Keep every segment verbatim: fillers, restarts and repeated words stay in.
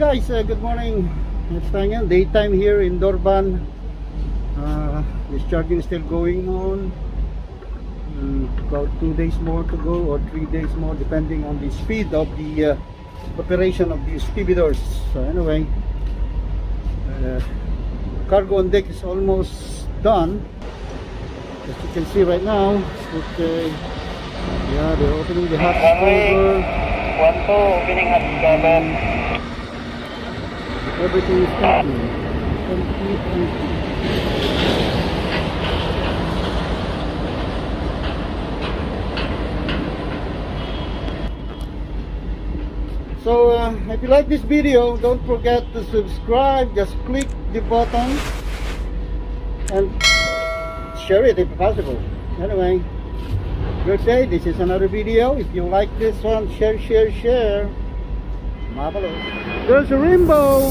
guys, uh, good morning. It's Tangan, daytime here in Durban. Uh, this charging is still going on. Mm, about two days more to go, or three days more, depending on the speed of the uh, operation of these stevedores. So anyway, uh, cargo on deck is almost done. As you can see right now, okay, yeah, they're opening the hatch cover. One two, opening hatch cover. Everything is happening. Completely. So uh, if you like this video, don't forget to subscribe. Just click the button and share it if possible. Anyway, good day. This is another video. If you like this one, share, share, share. Marvelous. There's a rainbow.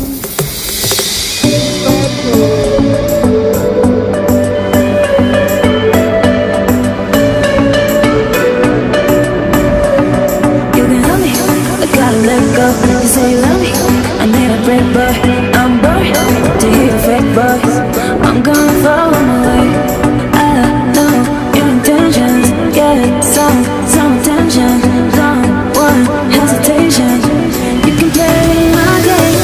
You can help me, I gotta let go. You say you love me, I need a break, but I'm bored to hear your fake voice. I'm gonna follow my way. I know your intentions, get some, some attention. Don't want hesitation. You can play my game.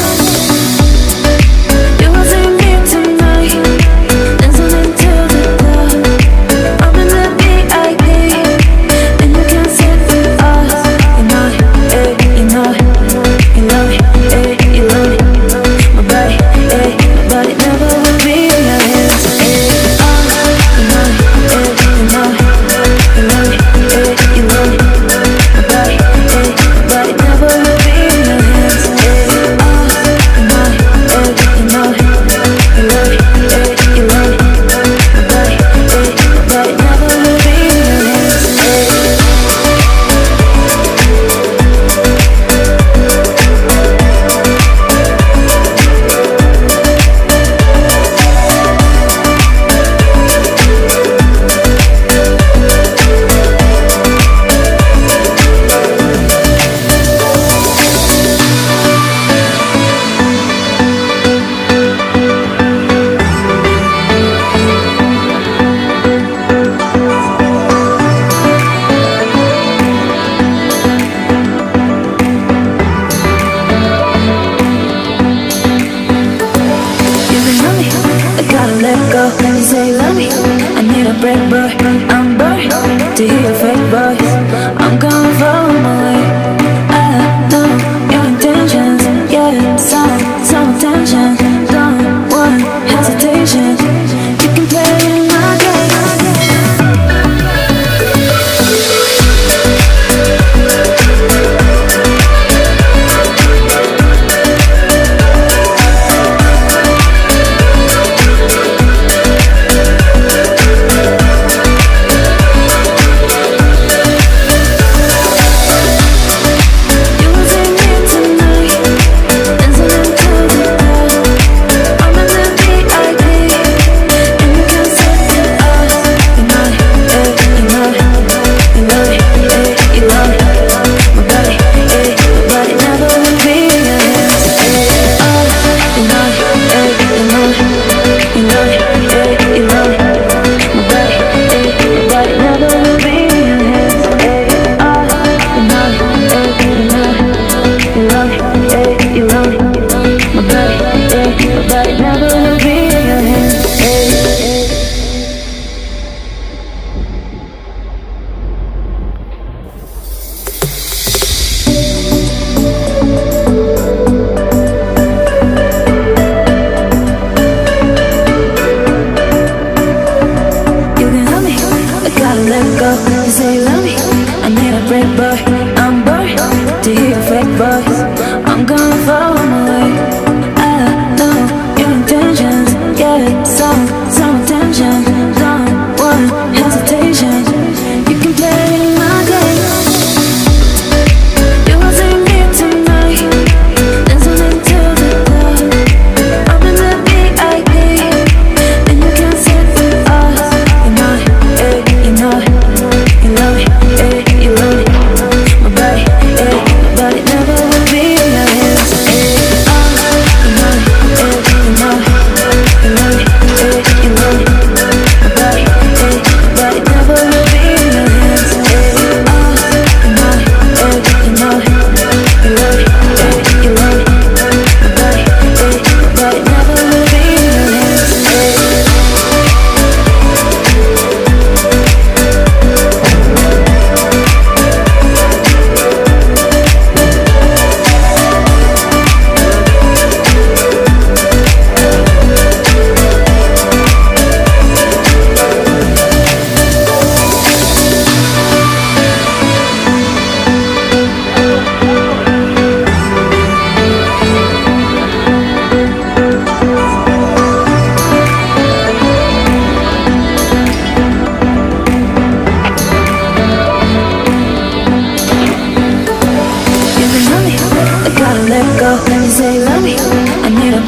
You will see me tonight, dancing until the club. I'm in the V I P, and you can sit with us. You know it, eh, you know it. You love me, eh, you love me. My body, eh, my body never will be in your hands, eh. Oh, you know it, eh, you know it. You love me, eh, you love me. My body, eh, my body never will be in your hands, eh. Oh, you know it, eh, you know it. You love me, eh, you love me. My body, eh, my body never will be in your hands, eh. You can help me, I gotta let go. You say you love me, I need a break, but I'm bored to hear your fake voice. I'm gonna follow my way. I know your intentions, yeah, some, some attention. Don't want hesitation. You can play my game.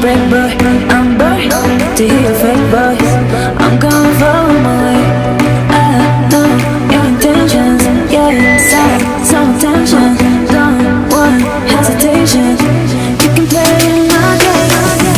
break, boy. I'm bored to hear your fake voice. I'm gonna follow my way. I know your intentions, yeah, inside some attention. Don't want hesitation. You can play in my game.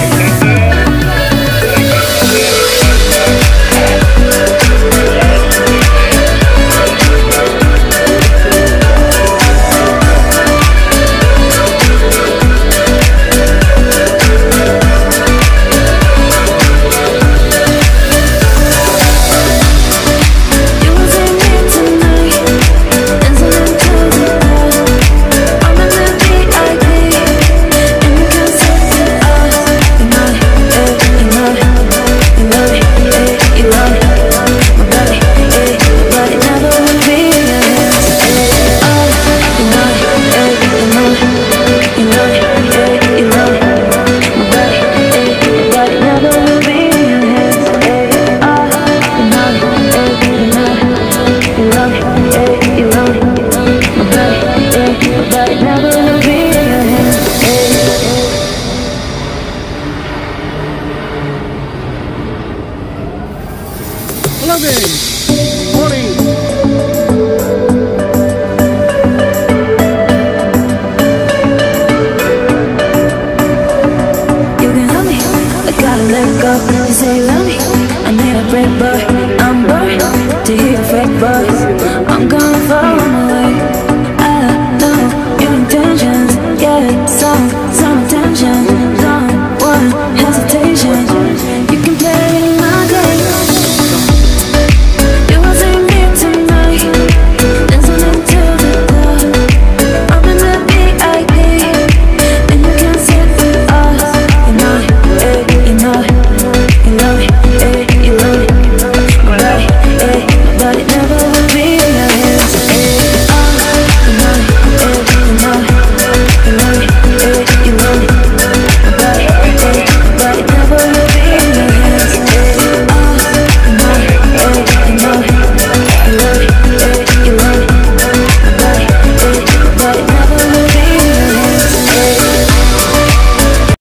Morning. You can help me, I gotta let go. You say you love me, I need a break, boy.